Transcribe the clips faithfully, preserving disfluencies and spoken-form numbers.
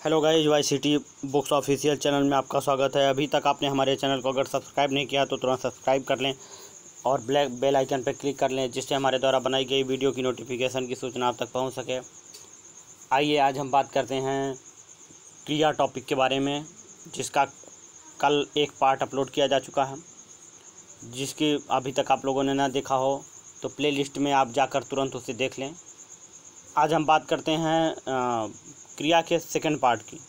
Hello guys, Y City Books official channel में आपका स्वागत है। अभी तक आपने हमारे चैनल को अगर सब्सक्राइब नहीं किया तो तुरंत सब्सक्राइब कर लें और ब्लैक बेल आइकन पर क्लिक कर लें, जिससे हमारे द्वारा बनाई गई वीडियो की नोटिफिकेशन की सूचना आप तक पहुंच सके। आइए आज हम बात करते हैं क्रिया टॉपिक के बारे में, जिसका कल एक पार्ट अपलोड किया जा चुका है। जिसकी अभी तक आप लोगों ने ना देखा हो तो प्ले लिस्ट में आप जाकर तुरंत उसे देख लें। आज हम बात करते हैं आ, क्रिया के सेकंड पार्ट की।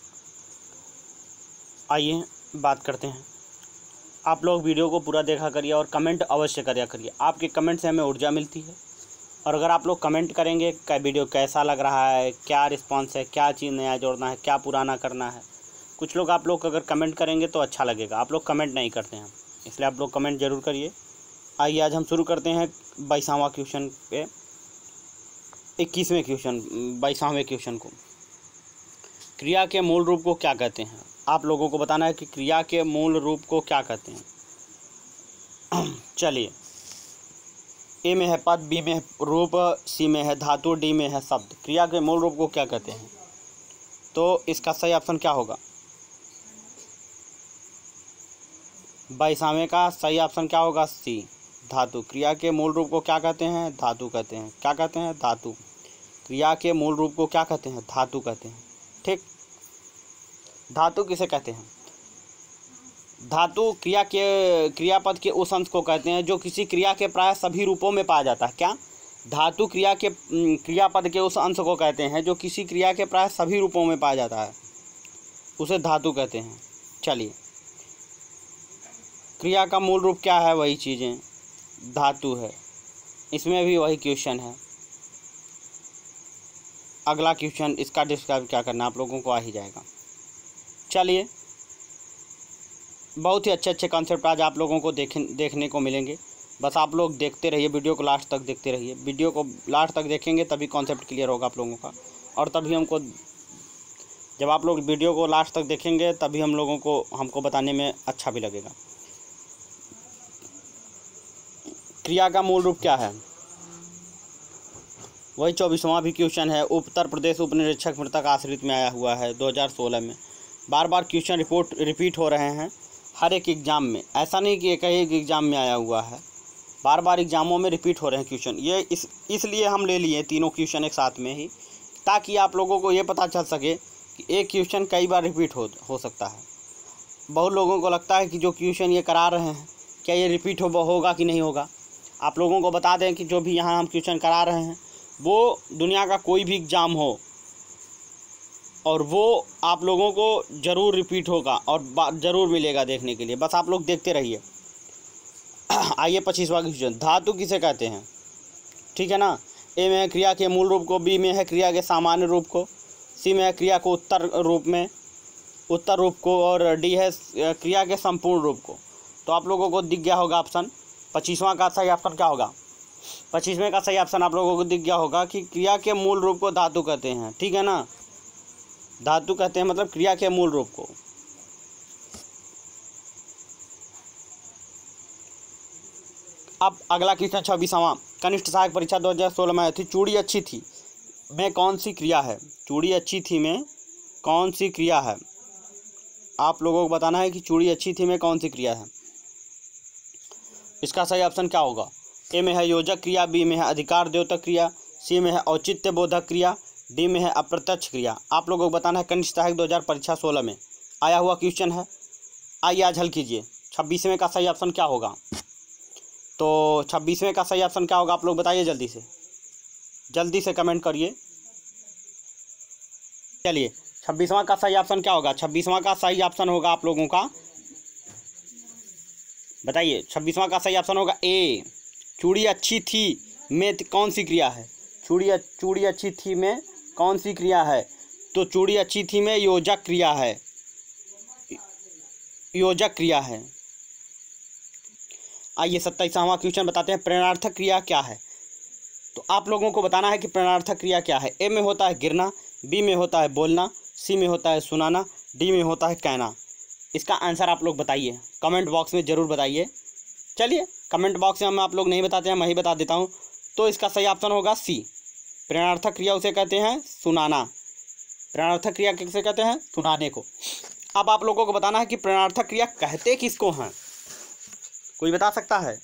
आइए बात करते हैं। आप लोग वीडियो को पूरा देखा करिए और कमेंट अवश्य करिए करिए आपके कमेंट से हमें ऊर्जा मिलती है। और अगर आप लोग कमेंट करेंगे क्या वीडियो कैसा लग रहा है, क्या रिस्पांस है, क्या चीज़ नया जोड़ना है, क्या पुराना करना है, कुछ लोग आप लोग अगर कमेंट करेंगे तो अच्छा लगेगा। आप लोग कमेंट नहीं करते हैं, इसलिए आप लोग कमेंट ज़रूर करिए। आइए आज हम शुरू करते हैं बाईसवां क्वेश्चन पे, इक्कीसवें क्वेश्चन बाईसवें क्वेश्चन को। क्रिया के मूल रूप को क्या कहते हैं? आप लोगों को बताना है कि क्रिया के मूल रूप को क्या कहते हैं। चलिए, ए में है पद, बी में है रूप, सी में है धातु, डी में है शब्द। क्रिया के मूल रूप को क्या कहते हैं? तो इसका सही ऑप्शन क्या होगा? बाईसवें का सही ऑप्शन क्या होगा? सी, धातु। क्रिया के मूल रूप को क्या कहते हैं? धातु कहते हैं। क्या कहते हैं? धातु। क्रिया के मूल रूप को क्या कहते हैं? धातु कहते हैं। ठीक, धातु किसे कहते हैं? धातु क्रिया के क्रियापद के उस अंश को कहते हैं जो किसी क्रिया के प्राय सभी रूपों में पाया जाता है। क्या? धातु क्रिया के क्रियापद के उस अंश को कहते हैं जो किसी क्रिया के प्राय सभी रूपों में पाया जाता है, उसे धातु कहते हैं। चलिए, क्रिया का मूल रूप क्या है? वही चीज़ें, धातु है। इसमें भी वही क्वेश्चन है। अगला क्वेश्चन, इसका डिस्क्राइब क्या करना आप लोगों को आ ही जाएगा। चलिए, बहुत ही अच्छे अच्छे कॉन्सेप्ट आज आप लोगों को देख देखने को मिलेंगे। बस आप लोग देखते रहिए, वीडियो को लास्ट तक देखते रहिए। वीडियो को लास्ट तक देखेंगे तभी कॉन्सेप्ट क्लियर होगा आप लोगों का, और तभी हमको जब आप लोग वीडियो को लास्ट तक देखेंगे तभी हम लोगों को हमको बताने में अच्छा भी लगेगा। क्रिया का मूल रूप क्या है? वही चौबीसवां भी क्वेश्चन है। उत्तर प्रदेश उप निरीक्षक मृतक आश्रित में आया हुआ है दो हज़ार सोलह में। बार बार क्वेश्चन रिपोर्ट रिपीट हो रहे हैं हर एक एग्ज़ाम में। ऐसा नहीं कि एक ही एग्ज़ाम में आया हुआ है, बार बार एग्ज़ामों में रिपीट हो रहे हैं क्वेश्चन। ये इस इसलिए हम ले लिए तीनों क्वेश्चन एक साथ में ही, ताकि आप लोगों को ये पता चल सके कि एक क्वेश्चन कई बार रिपीट हो हो सकता है। बहुत लोगों को लगता है कि जो क्वेश्चन ये करा रहे हैं क्या ये रिपीट हो होगा कि नहीं होगा। आप लोगों को बता दें कि जो भी यहाँ हम क्वेश्चन करा रहे हैं वो दुनिया का कोई भी एग्ज़ाम हो और वो आप लोगों को ज़रूर रिपीट होगा और ज़रूर मिलेगा देखने के लिए। बस आप लोग देखते रहिए। आइए पच्चीसवां क्वेश्चन, धातु किसे कहते हैं? ठीक है ना। ए में है क्रिया के मूल रूप को, बी में है क्रिया के सामान्य रूप को, सी में है क्रिया को उत्तर रूप में उत्तर रूप को, और डी है क्रिया के संपूर्ण रूप को। तो आप लोगों को दिख गया होगा ऑप्शन। पच्चीसवां का सही ऑप्शन क्या होगा? पच्चीसवें का सही ऑप्शन आप लोगों को दिख गया होगा कि क्रिया के मूल रूप को धातु कहते हैं। ठीक है ना, धातु कहते हैं मतलब क्रिया के मूल रूप को। अब अगला क्वेश्चन छब्बीसवां, कनिष्ठ सहायक परीक्षा दो हज़ार सोलह में आई थी। चूड़ी अच्छी थी में कौन सी क्रिया है? चूड़ी अच्छी थी में कौन सी क्रिया है? आप लोगों को बताना है कि चूड़ी अच्छी थी में कौन सी क्रिया है। इसका सही ऑप्शन क्या होगा? ए में है योजक क्रिया, बी में है अधिकार द्योतक क्रिया, सी में है औचित्य बोधक क्रिया, डी में है अप्रत्यक्ष क्रिया। आप लोगों को बताना है। कनिष्ठ सहायक दो हज़ार परीक्षा सोलह में आया हुआ क्वेश्चन है। आइए आज हल कीजिए। छब्बीसवें का सही ऑप्शन क्या होगा? तो छब्बीसवें का सही ऑप्शन क्या होगा आप लोग बताइए जल्दी से, जल्दी से कमेंट करिए। चलिए, छब्बीसवां का सही ऑप्शन क्या होगा? छब्बीसवां का सही ऑप्शन होगा आप लोगों का, बताइए। छब्बीसवां का सही ऑप्शन होगा ए, चूड़ी अच्छी थी में कौन सी क्रिया है? चूड़ी चूड़ी अच्छी थी में कौन सी क्रिया है? तो चूड़ी अच्छी थी में योजक क्रिया है, योजक क्रिया है। आइए सत्ताईसवां क्वेश्चन बताते हैं, प्रेरणार्थक क्रिया क्या है? तो आप लोगों को बताना है कि प्रेरणार्थक क्रिया क्या है। ए में होता है गिरना, बी में होता है बोलना, सी में होता है सुनाना, डी में होता है कहना। इसका आंसर आप लोग बताइए, कमेंट बॉक्स में ज़रूर बताइए। चलिए, कमेंट बॉक्स में हम आप लोग नहीं बताते हैं, मैं ही बता देता हूँ। तो इसका सही ऑप्शन होगा सी, प्रेरणार्थक क्रिया उसे कहते हैं सुनाना। प्रेरणार्थक क्रिया किसे कहते हैं? सुनाने को। अब आप लोगों को बताना है कि प्रेरणार्थक क्रिया कहते किसको हैं, कोई बता सकता है?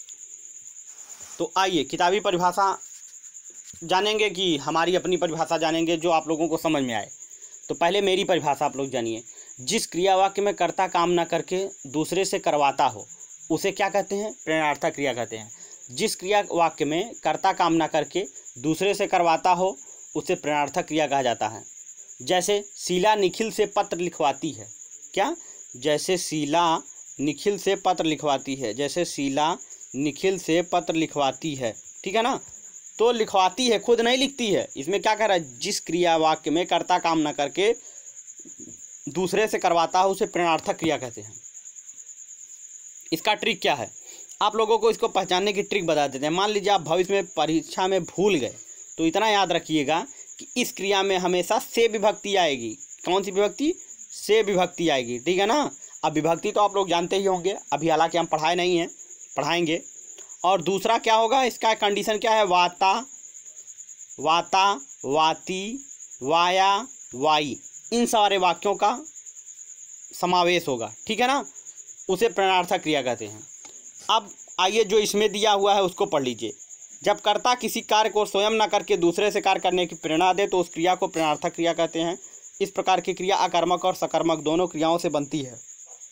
तो आइए किताबी परिभाषा जानेंगे कि हमारी अपनी परिभाषा जानेंगे जो आप लोगों को समझ में आए। तो पहले मेरी परिभाषा आप लोग जानिए। जिस क्रिया वाक्य में कर्ता काम ना करके दूसरे से करवाता हो उसे क्या कहते हैं? प्रेरणार्थक क्रिया कहते हैं। जिस क्रिया वाक्य में कर्ता काम ना करके दूसरे से करवाता हो उसे प्रेरणार्थक क्रिया कहा जाता है। जैसे शीला निखिल से पत्र लिखवाती है। क्या? जैसे शीला निखिल से पत्र लिखवाती है। जैसे शीला निखिल से पत्र लिखवाती है, ठीक है ना? तो लिखवाती है, खुद नहीं लिखती है। इसमें क्या कह रहा है? जिस क्रिया वाक्य में कर्ता काम ना करके दूसरे से करवाता हो उसे प्रेरणार्थक क्रिया कहते हैं। इसका ट्रिक क्या है? आप लोगों को इसको पहचानने की ट्रिक बता देते हैं। मान लीजिए आप भविष्य में परीक्षा में भूल गए तो इतना याद रखिएगा कि इस क्रिया में हमेशा से विभक्ति आएगी। कौन सी विभक्ति? से विभक्ति आएगी, ठीक है ना? अब विभक्ति तो आप लोग जानते ही होंगे, अभी हालांकि हम पढ़ाए नहीं हैं, पढ़ाएंगे। और दूसरा क्या होगा? इसका कंडीशन क्या है? वाता, वाता, वाती, वाया, वाई, इन सारे वाक्यों का समावेश होगा, ठीक है ना? उसे प्रेरणार्थक क्रिया कहते हैं। अब आइए जो इसमें दिया हुआ है उसको पढ़ लीजिए। जब कर्ता किसी कार्य को स्वयं न करके दूसरे से कार्य करने की प्रेरणा दे तो उस क्रिया को प्रेरणार्थक क्रिया कहते हैं। इस प्रकार की क्रिया अकर्मक और सकर्मक दोनों क्रियाओं से बनती है।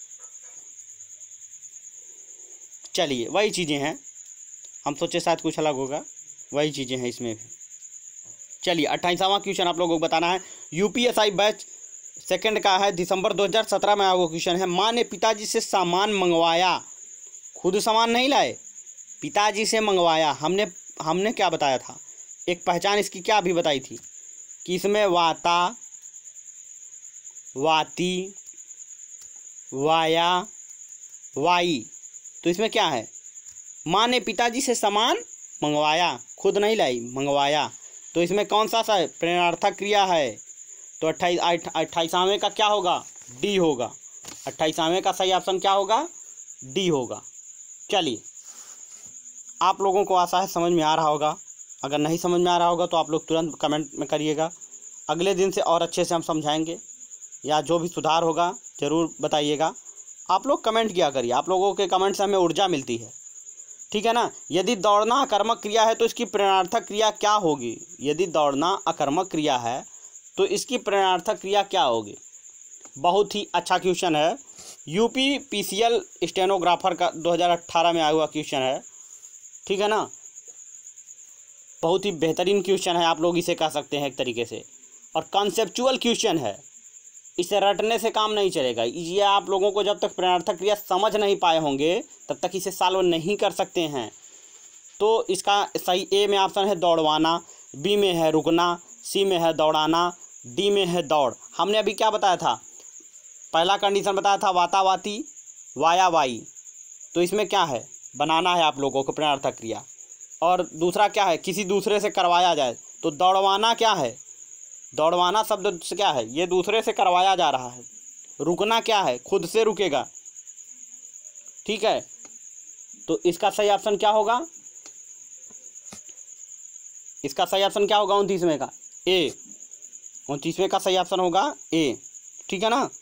चलिए वही चीज़ें हैं, हम सोचे शायद कुछ अलग होगा, वही चीज़ें हैं इसमें भी। चलिए अट्ठाईसवां क्वेश्चन आप लोगों को बताना है। यूपीएसआई बैच सेकंड का है, दिसंबर दो हज़ार सत्रह में आया हुआ क्वेश्चन है। माँ ने पिताजी से सामान मंगवाया, खुद सामान नहीं लाए, पिताजी से मंगवाया। हमने हमने क्या बताया था? एक पहचान इसकी क्या अभी बताई थी कि इसमें वाता, वाती, वाया, वाई, तो इसमें क्या है? माँ ने पिताजी से सामान मंगवाया, खुद नहीं लाई, मंगवाया। तो इसमें कौन सा सा प्रेरणार्थक क्रिया है? तो अट्ठाईस अट्ठाईसवें का क्या होगा? डी होगा। अट्ठाईसवें का सही ऑप्शन क्या होगा? डी होगा। चलिए आप लोगों को आशा है समझ में आ रहा होगा। अगर नहीं समझ में आ रहा होगा तो आप लोग तुरंत कमेंट में करिएगा। अगले दिन से और अच्छे से हम समझाएंगे, या जो भी सुधार होगा ज़रूर बताइएगा। आप लोग कमेंट किया करिए, आप लोगों के कमेंट से हमें ऊर्जा मिलती है, ठीक है ना? यदि दौड़ना अकर्मक क्रिया है तो इसकी प्रेरणार्थक क्रिया क्या होगी? यदि दौड़ना अकर्मक क्रिया है तो इसकी प्रेरणार्थक क्रिया क्या होगी? बहुत ही अच्छा क्वेश्चन है। यूपी पीसीएल स्टेनोग्राफर का दो हज़ार अठारह में आया हुआ क्वेश्चन है, ठीक है ना? बहुत ही बेहतरीन क्वेश्चन है, आप लोग इसे कह सकते हैं एक तरीके से। और कॉन्सेप्चुअल क्वेश्चन है, इसे रटने से काम नहीं चलेगा। ये आप लोगों को जब तक प्रेरणार्थक क्रिया समझ नहीं पाए होंगे तब तक इसे सॉल्व नहीं कर सकते हैं। तो इसका सही ए में ऑप्शन है दौड़वाना, बी में है रुकना, सी में है दौड़ाना, डी में है दौड़। हमने अभी क्या बताया था? पहला कंडीशन बताया था वातावाती, वाया, वाई। तो इसमें क्या है? बनाना है आप लोगों को प्रेरणार्थक क्रिया। और दूसरा क्या है? किसी दूसरे से करवाया जाए। तो दौड़वाना क्या है? दौड़वाना शब्द से क्या है? ये दूसरे से करवाया जा रहा है। रुकना क्या है? खुद से रुकेगा, ठीक है? तो इसका सही ऑप्शन क्या होगा? इसका सही ऑप्शन क्या होगा उनतीसवें का? ए। उनतीसवें का सही ऑप्शन होगा ए, ठीक है ना?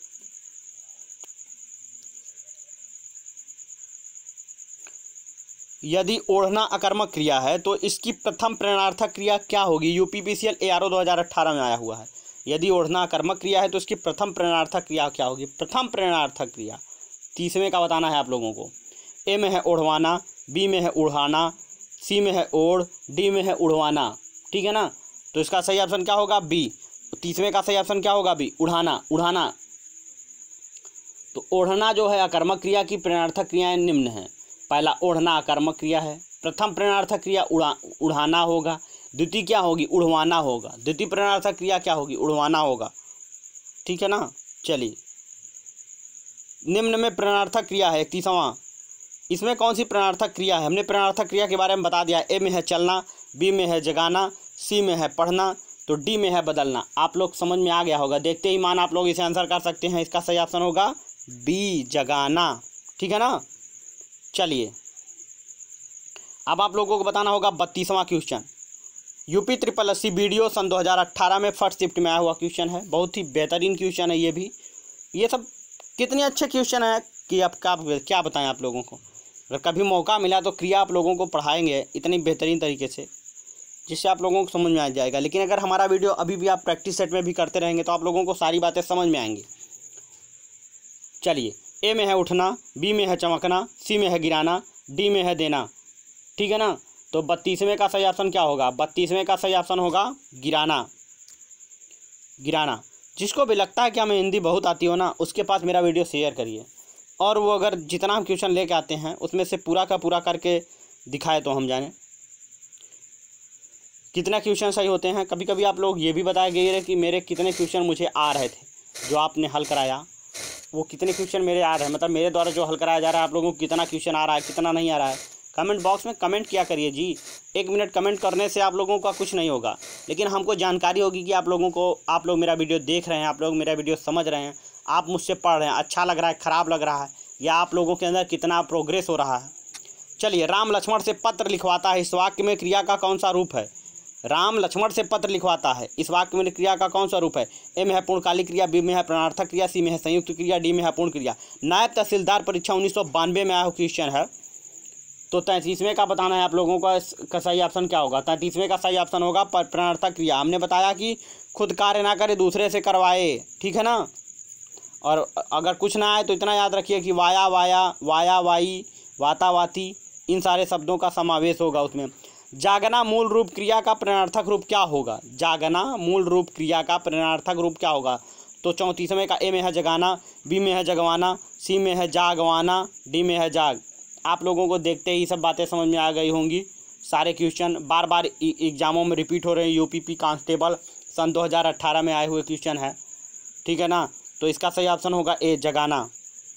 यदि ओढ़ना अकर्मक क्रिया है तो इसकी प्रथम प्रेरणार्थक क्रिया क्या होगी? यूपीपीसीएल एआरओ दो हज़ार अठारह में आया हुआ है। यदि ओढ़ना अकर्मक क्रिया है तो इसकी प्रथम प्रेरणार्थक क्रिया क्या होगी? प्रथम प्रेरणार्थक क्रिया तीसवें का बताना है आप लोगों को। ए में है ओढ़वाना, बी में है उड़ाना, सी में है ओढ़, डी में है उड़वाना, ठीक है ना? तो इसका सही ऑप्शन क्या होगा? बी। तीसवें का सही ऑप्शन क्या होगा? बी, उड़ाना, उड़ाना। तो ओढ़ना जो है अकर्मक क्रिया की प्रेरणार्थक क्रियाएं निम्न हैं। पहला ओढ़ना अकर्मक क्रिया है, प्रथम प्रेरणार्थक क्रिया उड़ा उड़ाना होगा, द्वितीय क्या होगी? उड़वाना होगा। द्वितीय प्रेरणार्थक क्रिया क्या होगी? उड़वाना होगा, ठीक है ना? चलिए निम्न में प्रेरणार्थक क्रिया है इकतीसवां। इसमें कौन सी प्रेरणार्थक क्रिया है? हमने प्रेरणार्थक क्रिया के बारे में बता दिया। ए में है चलना, बी में है जगाना, सी में है पढ़ना, तो डी में है बदलना। आप लोग समझ में आ गया होगा, देखते ही मान आप लोग इसे आंसर कर सकते हैं। इसका सही ऑप्शन होगा बी, जगाना, ठीक है ना? चलिए अब आप लोगों को बताना होगा बत्तीसवां question. UP triple S C video सन दो हज़ार अट्ठारह में फर्स्ट शिफ्ट में आया हुआ क्वेश्चन है। बहुत ही बेहतरीन क्वेश्चन है ये भी। ये सब कितने अच्छे क्वेश्चन है कि अब क्या क्या बताएं आप लोगों को। अगर कभी मौका मिला तो क्रिया आप लोगों को पढ़ाएंगे इतनी बेहतरीन तरीके से जिससे आप लोगों को समझ में आ जाएगा। लेकिन अगर हमारा वीडियो अभी भी आप प्रैक्टिस सेट में भी करते रहेंगे तो आप लोगों को सारी बातें समझ में आएंगी। चलिए, ए में है उठना, बी में है चमकना, सी में है गिराना, डी में है देना। ठीक है ना। तो बत्तीसवें का सही ऑप्शन क्या होगा? बत्तीसवें का सही ऑप्शन होगा गिराना। गिराना। जिसको भी लगता है कि हमें हिंदी बहुत आती हो ना, उसके पास मेरा वीडियो शेयर करिए, और वो अगर जितना हम क्वेश्चन लेके आते हैं उसमें से पूरा का पूरा करके दिखाए तो हम जाने कितना क्वेश्चन सही होते हैं। कभी कभी आप लोग ये भी बताया गया है कि मेरे कितने क्वेश्चन मुझे आ रहे थे जो आपने हल कराया, वो कितने क्वेश्चन मेरे आ रहे हैं, मतलब मेरे द्वारा जो हल कराया जा रहा है आप लोगों को कितना क्वेश्चन आ रहा है, कितना नहीं आ रहा है। कमेंट बॉक्स में कमेंट किया करिए जी। एक मिनट कमेंट करने से आप लोगों का कुछ नहीं होगा, लेकिन हमको जानकारी होगी कि आप लोगों को, आप लोग मेरा वीडियो देख रहे हैं, आप लोग मेरा वीडियो समझ रहे हैं, आप मुझसे पढ़ रहे हैं, अच्छा लग रहा है, ख़राब लग रहा है, या आप लोगों के अंदर कितना प्रोग्रेस हो रहा है। चलिए, राम लक्ष्मण से पत्र लिखवाता है, इस वाक्य में क्रिया का कौन सा रूप है? राम लक्ष्मण से पत्र लिखवाता है, इस वाक्य में क्रिया का कौन सा रूप है? ए में है पूर्णकालिक क्रिया, बी में है प्रणार्थक क्रिया, सी में है संयुक्त क्रिया, डी में है पूर्ण क्रिया। नायब तहसीलदार परीक्षा उन्नीस सौ बानवे में आया क्वेश्चन है। तो तैंतीसवें का बताना है आप लोगों का, इसका सही ऑप्शन क्या होगा? तैंतीसवें का सही ऑप्शन होगा प्रणार्थक क्रिया। हमने बताया कि खुद कार्य ना करे, दूसरे से करवाए। ठीक है ना। और अगर कुछ ना आए तो इतना याद रखिए कि वाया वाया, वाया वाई, वाता वाती, इन सारे शब्दों का समावेश होगा उसमें। जागना मूल रूप क्रिया का प्रणार्थक रूप क्या होगा? जागना मूल रूप क्रिया का प्रणार्थक रूप क्या होगा? तो चौंतीसवें का ए में है जगाना, बी में है जगवाना, सी में है जागवाना, डी में है जाग। आप लोगों को देखते ही सब बातें समझ में आ गई होंगी। सारे क्वेश्चन बार बार एग्जामों में रिपीट हो रहे हैं। यूपीपी कांस्टेबल सन दो हज़ार अट्ठारह में आए हुए क्वेश्चन है। ठीक है ना। तो इसका सही ऑप्शन होगा ए, जगाना।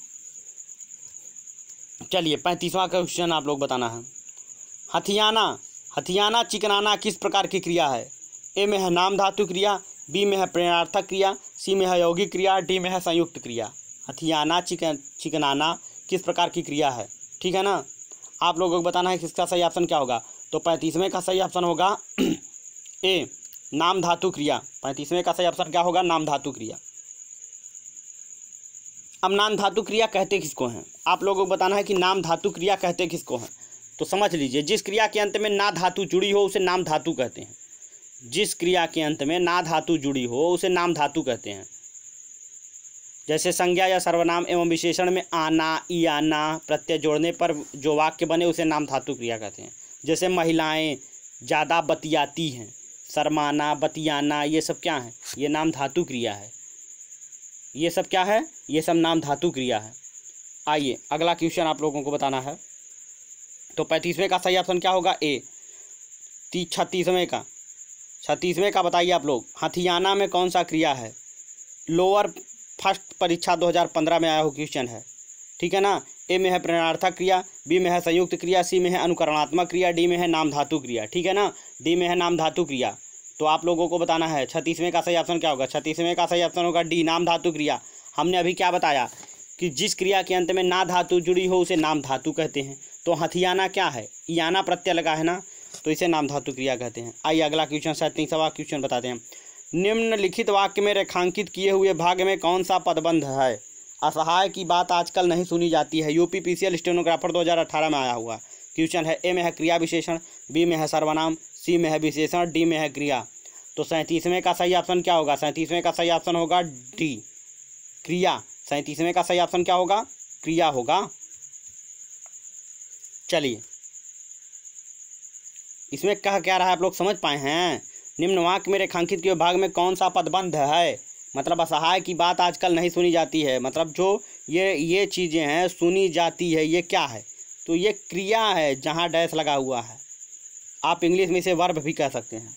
चलिए, पैंतीसवां का क्वेश्चन आप लोग बताना है। हथियाना, हथियाना चिकनाना किस प्रकार की क्रिया है? ए में है नाम धातु क्रिया, बी में है प्रणार्थक क्रिया, सी में है यौगिक क्रिया, डी में है संयुक्त क्रिया। हथियाना चिकन चिकनाना किस प्रकार की क्रिया है? ठीक है ना। आप लोगों को बताना है कि इसका सही ऑप्शन क्या होगा। तो पैंतीसवें का सही ऑप्शन होगा ए, नाम धातु क्रिया। पैंतीसवें का सही ऑप्शन क्या होगा? नाम धातु क्रिया। अब नाम धातु क्रिया कहते किसको हैं? आप लोगों को बताना है कि नाम धातु क्रिया कहते किसको हैं। तो समझ लीजिए, जिस क्रिया के अंत में ना धातु जुड़ी हो उसे नाम धातु कहते हैं। जिस क्रिया के अंत में ना धातु जुड़ी हो उसे नाम धातु कहते हैं। जैसे संज्ञा या सर्वनाम एवं विशेषण में आना, ई आना प्रत्यय जोड़ने पर जो वाक्य बने उसे नाम धातु क्रिया कहते हैं। जैसे महिलाएं ज़्यादा बतियाती हैं, शर्माना, बतियाना, ये सब क्या है? ये नाम धातु क्रिया है। ये सब क्या है? ये सब नाम धातु क्रिया है। आइए अगला क्वेश्चन आप लोगों को बताना है। तो पैंतीसवें का सही ऑप्शन क्या होगा? ए। ती छत्तीसवें का छत्तीसवें का बताइए आप लोग। हथियाना में कौन सा क्रिया है? लोअर फर्स्ट परीक्षा दो हज़ार पंद्रह में आया हुआ क्वेश्चन है। ठीक है ना। ए में है प्रणार्थक क्रिया, बी में है संयुक्त क्रिया, सी में है अनुकरणात्मक क्रिया, डी में है नाम धातु क्रिया। ठीक है ना। डी में है नाम धातु क्रिया। तो आप लोगों को बताना है छत्तीसवें का सही ऑप्शन क्या होगा? छत्तीसवें का सही ऑप्शन होगा डी, नाम धातु क्रिया। हमने अभी क्या बताया कि जिस क्रिया के अंत में ना धातु जुड़ी हो उसे नाम धातु कहते हैं। तो हथियाना क्या है? याना प्रत्यय लगा है ना, तो इसे नाम धातु क्रिया कहते हैं। आइए अगला क्वेश्चन, सैंतीसवां क्वेश्चन बताते हैं। निम्नलिखित वाक्य में रेखांकित किए हुए भाग में कौन सा पदबंध है? असहाय की बात आजकल नहीं सुनी जाती है। यूपी पीसीएल स्टेनोग्राफर दो हज़ार अठारह में आया हुआ क्वेश्चन है। ए में है क्रिया विशेषण, बी में है सर्वनाम, सी में है विशेषण, डी में है क्रिया। तो सैंतीसवें का सही ऑप्शन क्या होगा? सैंतीसवें का सही ऑप्शन होगा डी, क्रिया। सैंतीसवें का सही ऑप्शन क्या होगा? क्रिया होगा। चलिए, इसमें कह क्या रहा है आप लोग समझ पाए हैं? निम्न वाक्य में रेखांकित किए भाग में कौन सा पदबंध है? मतलब असहाय की बात आजकल नहीं सुनी जाती है, मतलब जो ये ये चीज़ें हैं सुनी जाती है, ये क्या है? तो ये क्रिया है जहाँ डैश लगा हुआ है। आप इंग्लिश में इसे वर्ब भी कह सकते हैं।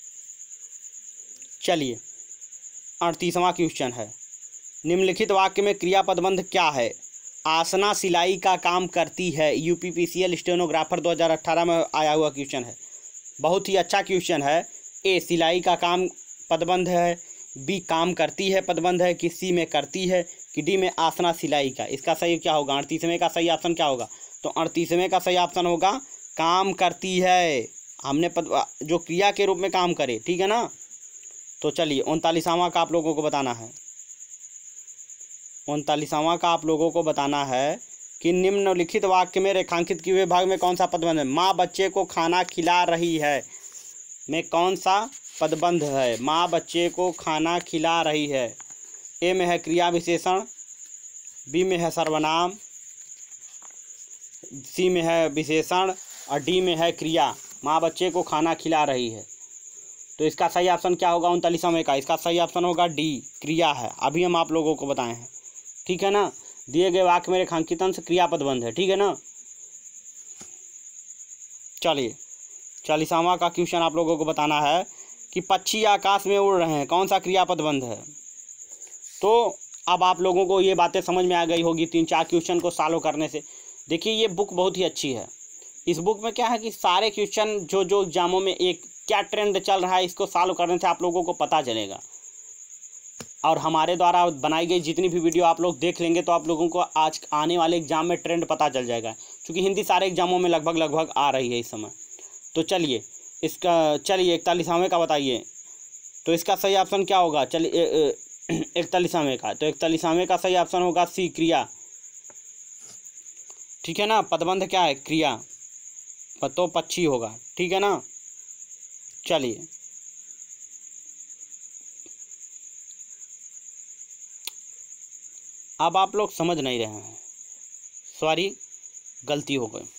चलिए, अड़तीसवां क्वेश्चन है। निम्नलिखित वाक्य में क्रिया पदबंध क्या है? आसना सिलाई का काम करती है। यूपी पीसीएल स्टेनोग्राफर दो हज़ार अठारह में आया हुआ क्वेश्चन है। बहुत ही अच्छा क्वेश्चन है। ए, सिलाई का काम पदबंध है, बी काम करती है पदबंध है, कि सी में करती है, कि डी में आसना सिलाई का। इसका सही क्या होगा? अड़तीसवें का सही ऑप्शन क्या होगा? तो अड़तीसवें का सही ऑप्शन होगा काम करती है। हमने पद जो क्रिया के रूप में काम करे, ठीक है ना। तो चलिए उनतालीसवां का आप लोगों को बताना है, उनतालीसवां का आप लोगों को बताना है कि निम्नलिखित वाक्य में रेखांकित किए हुए भाग में कौन सा पदबंध है। माँ बच्चे को खाना खिला रही है में कौन सा पदबंध है। माँ बच्चे को खाना खिला रही है। ए में है क्रिया विशेषण, बी में है सर्वनाम, सी में है विशेषण और डी में है क्रिया। माँ बच्चे को खाना खिला रही है। तो इसका सही ऑप्शन क्या होगा उनतालीसवें का? इसका सही ऑप्शन होगा डी, क्रिया है। अभी हम आप लोगों को बताए हैं, ठीक है ना। दिए गए वाक्य में रेखांकित अंश क्रियापदबंध है, ठीक है ना। चलिए चालीसवां का क्वेश्चन आप लोगों को बताना है कि पक्षी आकाश में उड़ रहे हैं, कौन सा क्रियापदबंध है। तो अब आप लोगों को ये बातें समझ में आ गई होगी तीन चार क्वेश्चन को सॉल्व करने से। देखिए ये बुक बहुत ही अच्छी है। इस बुक में क्या है कि सारे क्वेश्चन जो जो एग्जामों में एक क्या ट्रेंड चल रहा है इसको सॉल्व करने से आप लोगों को पता चलेगा। और हमारे द्वारा बनाई गई जितनी भी वीडियो आप लोग देख लेंगे तो आप लोगों को आज आने वाले एग्जाम में ट्रेंड पता चल जाएगा, क्योंकि हिंदी सारे एग्जामों में लगभग लगभग आ रही है इस समय। तो चलिए इसका चलिए इकतालीसवें का बताइए। तो इसका सही ऑप्शन क्या होगा? चलिए इकतालीसवें का, तो इकतालीसवें का सही ऑप्शन होगा सी, क्रिया, ठीक है ना। पदबंध क्या है? क्रिया, तो पक्षी होगा, ठीक है ना। चलिए अब आप लोग समझ नहीं रहे हैं, सॉरी गलती हो गई।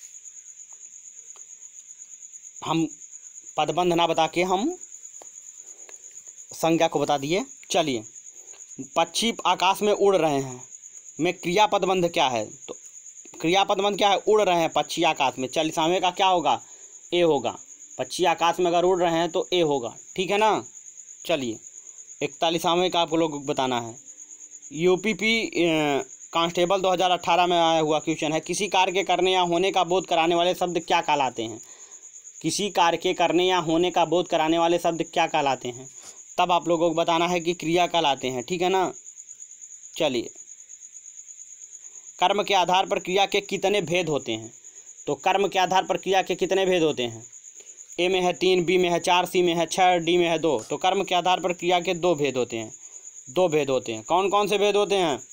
हम पदबंध ना बता के हम संज्ञा को बता दिए। चलिए पक्षी आकाश में उड़ रहे हैं में क्रिया पदबंध क्या है? तो क्रिया पदबंध क्या है? उड़ रहे हैं पक्षी आकाश में। चालीसवें का क्या होगा? ए होगा। पक्षी आकाश में अगर उड़ रहे हैं तो ए होगा, ठीक है ना। चलिए इकतालीसवें का आपको लोग बताना है। यूपीपी कांस्टेबल दो हज़ार अठारह में आया हुआ क्वेश्चन है। किसी कार्य के करने या होने का बोध कराने वाले शब्द क्या कहलाते हैं? किसी कार्य के करने या होने का बोध कराने वाले शब्द क्या कहलाते हैं? तब आप लोगों को बताना है कि क्रिया कहलाते हैं, ठीक है ना। चलिए कर्म के आधार पर क्रिया के कितने भेद होते हैं? तो कर्म के आधार पर क्रिया के कितने भेद होते हैं? ए में है तीन, बी में है चार, सी में है छः, डी में है दो। तो कर्म के आधार पर क्रिया के दो भेद होते हैं, दो भेद होते हैं। कौन कौन से भेद होते हैं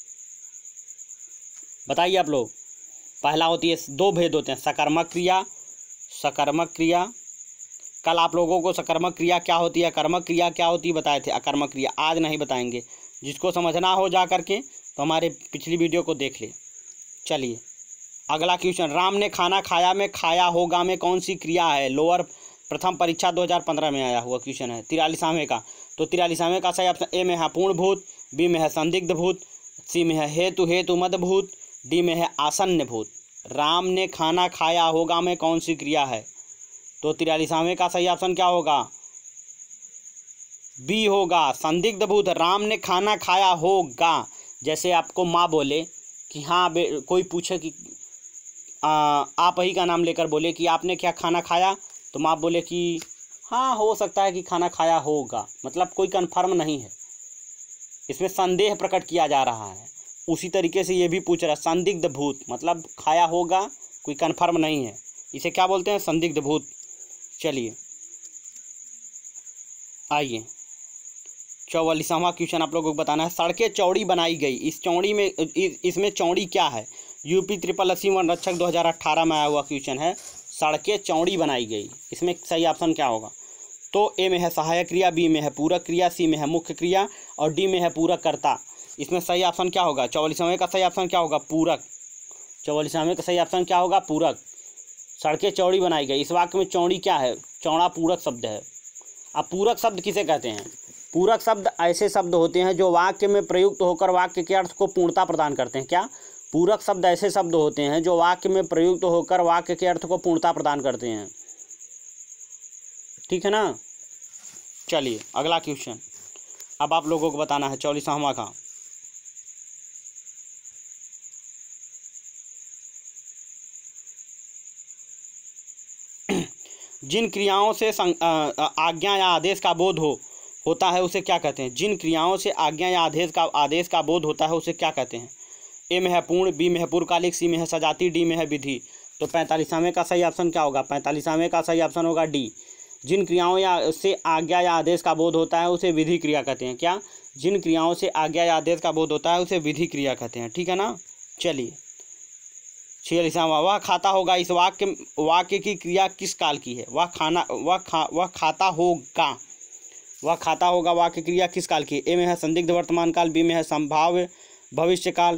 बताइए आप लोग। पहला होती है, दो भेद होते हैं, सकर्मक क्रिया, सकर्मक क्रिया। कल आप लोगों को सकर्मक क्रिया क्या होती है, कर्मक क्रिया क्या होती है बताए थे। अकर्मक क्रिया आज नहीं बताएंगे। जिसको समझना हो जा करके तो हमारे पिछली वीडियो को देख ले। चलिए अगला क्वेश्चन, राम ने खाना खाया में खाया होगा में कौन सी क्रिया है? लोअर प्रथम परीक्षा दो हज़ार पंद्रह में आया हुआ क्वेश्चन है, तिरालीसवें का। तो तिरालीसवें का सही ऑप्शन ए में है पूर्ण भूत, बी में है संदिग्ध भूत, सी में है हेतु हेतु मद भूत, डी में है आसन्न भूत। राम ने खाना खाया होगा में कौन सी क्रिया है? तो तिरालीसवें का सही ऑप्शन क्या होगा? बी होगा, संदिग्ध भूत। राम ने खाना खाया होगा, जैसे आपको माँ बोले कि हाँ, कोई पूछे कि आ, आप ही का नाम लेकर बोले कि आपने क्या खाना खाया, तो माँ बोले कि हाँ हो सकता है कि खाना खाया होगा, मतलब कोई कन्फर्म नहीं है, इसमें संदेह प्रकट किया जा रहा है। उसी तरीके से ये भी पूछ रहा है, संदिग्ध भूत मतलब खाया होगा, कोई कन्फर्म नहीं है, इसे क्या बोलते हैं? संदिग्ध भूत। चलिए आइए चौवालीसवां क्वेश्चन आप लोगों को बताना है। सड़कें चौड़ी बनाई गई, इस चौड़ी में इसमें चौड़ी क्या है? यूपी ट्रिपल अस्सी वन रक्षक दो हज़ार अठारह में आया हुआ क्वेश्चन है। सड़कें चौड़ी बनाई गई, इसमें सही ऑप्शन क्या होगा? तो ए में है सहायक क्रिया, बी में है पूरक क्रिया, सी में है मुख्य क्रिया और डी में है पूरक कर्ता। इसमें सही ऑप्शन क्या होगा? चौवालीसवें का सही ऑप्शन क्या होगा? पूरक। चौवालीसवें का सही ऑप्शन क्या होगा? पूरक। सड़कें चौड़ी बनाई गई, इस वाक्य में चौड़ी क्या है? चौड़ा पूरक शब्द है। अब पूरक शब्द किसे कहते हैं? पूरक शब्द ऐसे शब्द होते हैं जो वाक्य में प्रयुक्त होकर वाक्य के अर्थ को पूर्णता प्रदान करते हैं। क्या? पूरक शब्द ऐसे शब्द होते हैं जो वाक्य में प्रयुक्त होकर वाक्य के अर्थ को पूर्णता प्रदान करते हैं, ठीक है ना। चलिए अगला क्वेश्चन अब आप लोगों को बताना है, चौलीसवां का। जिन क्रियाओं से आज्ञा या आदेश का बोध हो होता है उसे क्या कहते हैं? जिन क्रियाओं से आज्ञा या आदेश का आदेश का बोध होता है उसे क्या कहते हैं? ए में है पूर्ण, बी में है पूर्वकालिक, सी में है सजाती, डी में है विधि। तो पैंतालीसवें का सही ऑप्शन क्या होगा? पैंतालीसवें का सही ऑप्शन होगा डी। जिन क्रियाओं या से आज्ञा या आदेश का बोध होता है उसे विधि क्रिया कहते हैं। क्या? जिन क्रियाओं से आज्ञा या आदेश का बोध होता है उसे विधि क्रिया कहते हैं। ठीक है ना। चलिए छियालीसवां, वह खाता होगा, इस वाक्य वाक्य की क्रिया किस काल की है? वह खाना वह खा वह खाता होगा वह खाता होगा वाक्य क्रिया किस काल की? ए में है संदिग्ध वर्तमान काल, बी में है संभाव्य भविष्य काल,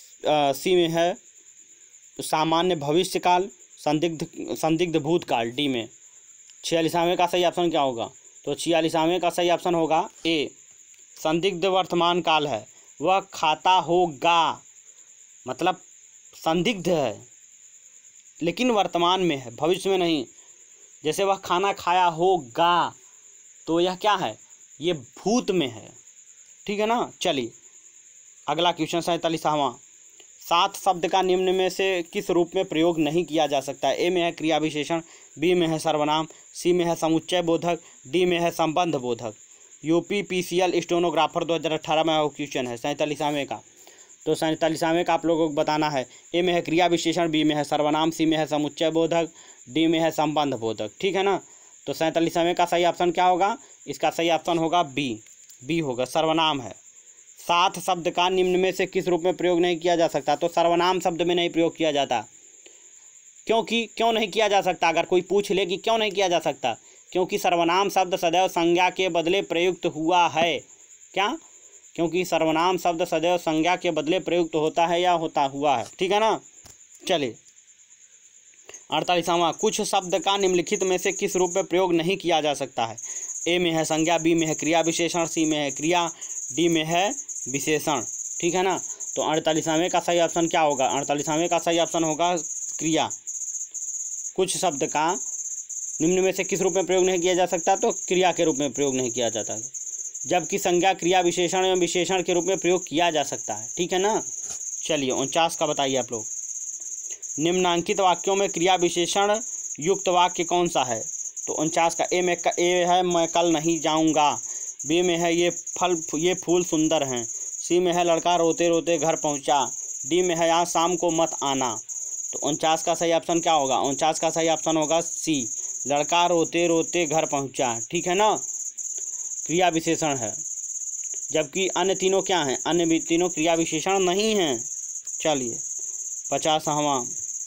सी में है सामान्य भविष्य काल, संदिग्ध संदिग्ध भूतकाल, डी में। छियालीसवें का सही ऑप्शन क्या होगा? तो छियालीसवें का सही ऑप्शन होगा ए, संदिग्ध वर्तमान काल है। वह खाता होगा मतलब संदिग्ध है लेकिन वर्तमान में है, भविष्य में नहीं। जैसे वह खाना खाया होगा तो यह क्या है? ये भूत में है। ठीक है ना। चलिए अगला क्वेश्चन सैंतालीसवां, सात शब्द का निम्न में से किस रूप में प्रयोग नहीं किया जा सकता है? ए में है क्रिया विशेषण, बी में है सर्वनाम, सी में है समुच्चय बोधक, डी में है संबंध बोधक। यूपी पीसीएल स्टेनोग्राफर दो हज़ार अठारह में क्वेश्चन है सैंतालीसवें का। तो सैंतालीसवें का आप लोगों को बताना है। ए में है क्रिया विशेषण, बी में है सर्वनाम, सी में है समुच्चय बोधक, डी में है संबंध बोधक। ठीक है ना। तो सैंतालीसवें का सही ऑप्शन क्या होगा? इसका सही ऑप्शन होगा बी, बी होगा, सर्वनाम है। सात शब्द का निम्न में से किस रूप में प्रयोग नहीं किया जा सकता? तो सर्वनाम शब्द में नहीं प्रयोग किया जाता। क्योंकि क्यों नहीं किया जा सकता? अगर कोई पूछ ले कि क्यों नहीं किया जा सकता, क्योंकि सर्वनाम शब्द सदैव संज्ञा के बदले प्रयुक्त हुआ है। क्या? क्योंकि सर्वनाम शब्द सदैव संज्ञा के बदले प्रयुक्त होता है या होता हुआ है। ठीक है ना। चलिए अड़तालीसवां, कुछ शब्द का निम्नलिखित में से किस रूप में प्रयोग नहीं किया जा सकता है? ए में है संज्ञा, बी में है क्रिया विशेषण, सी में है क्रिया, डी में है विशेषण। ठीक है ना। तो अड़तालीसवें का सही ऑप्शन क्या होगा? अड़तालीसवें का सही ऑप्शन होगा क्रिया। कुछ शब्द का निम्न में से किस रूप में प्रयोग नहीं किया जा सकता? तो क्रिया के रूप में प्रयोग नहीं किया जाता, जबकि संज्ञा, क्रिया, विशेषण एवं विशेषण के रूप में प्रयोग किया जा सकता है। ठीक है ना। चलिए उनचास का बताइए आप लोग, निम्नांकित वाक्यों में क्रिया विशेषण युक्त वाक्य कौन सा है? तो उनचास का ए में ए है मैं कल नहीं जाऊंगा, बी में है ये फल ये फूल सुंदर हैं, सी में है लड़का रोते रोते घर पहुंचा, डी में है आज शाम को मत आना। तो उनचास का सही ऑप्शन क्या होगा? उनचास का सही ऑप्शन होगा सी, लड़का रोते रोते घर पहुंचा। ठीक है ना। क्रिया विशेषण है, जबकि अन्य तीनों क्या हैं? अन्य तीनों क्रिया विशेषण नहीं हैं। चलिए पचासवां,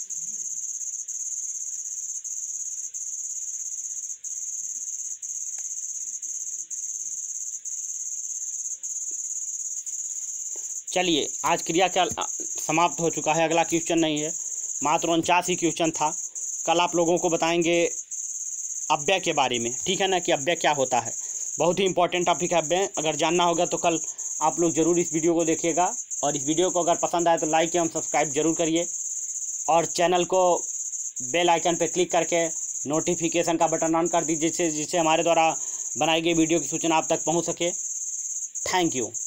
चलिए आज क्रिया क्या समाप्त हो चुका है। अगला क्वेश्चन नहीं है, मात्र उनचास ही क्वेश्चन था। कल आप लोगों को बताएंगे अव्यय के बारे में। ठीक है ना, कि अव्यय क्या होता है। बहुत ही इंपॉर्टेंट टॉपिक है अव्यय। अगर जानना होगा तो कल आप लोग ज़रूर इस वीडियो को देखिएगा, और इस वीडियो को अगर पसंद आए तो लाइक एवं सब्सक्राइब जरूर करिए, और चैनल को बेल आइकन पर क्लिक करके नोटिफिकेशन का बटन ऑन कर दीजिए, जिससे जिससे हमारे द्वारा बनाई गई वीडियो की सूचना आप तक पहुँच सके। Thank you.